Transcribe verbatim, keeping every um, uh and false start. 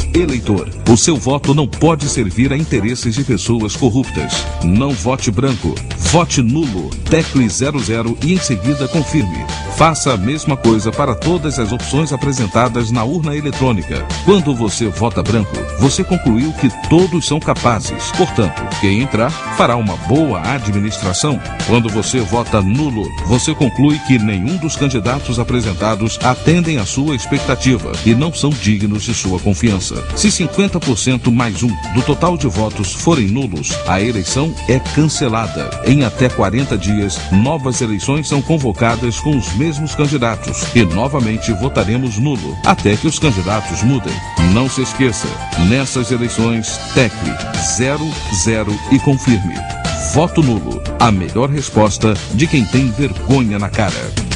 Eleitor, o seu voto não pode servir a interesses de pessoas corruptas. Não vote branco. Vote nulo. Tecle zero zero e em seguida confirme. Faça a mesma coisa para todas as opções apresentadas na urna eletrônica. Quando você vota branco, você concluiu que todos são capazes. Portanto, quem entrar fará uma boa administração. Quando você vota nulo, você conclui que nenhum dos candidatos apresentados atendem à sua expectativa e não são dignos de sua confiança. Se cinquenta por cento mais um do total de votos forem nulos, a eleição é cancelada. Em até quarenta dias, novas eleições são convocadas com os mesmos candidatos e novamente votaremos nulo, até que os candidatos mudem. Não se esqueça, nessas eleições, tecle zero zero e confirme. Voto nulo, a melhor resposta de quem tem vergonha na cara.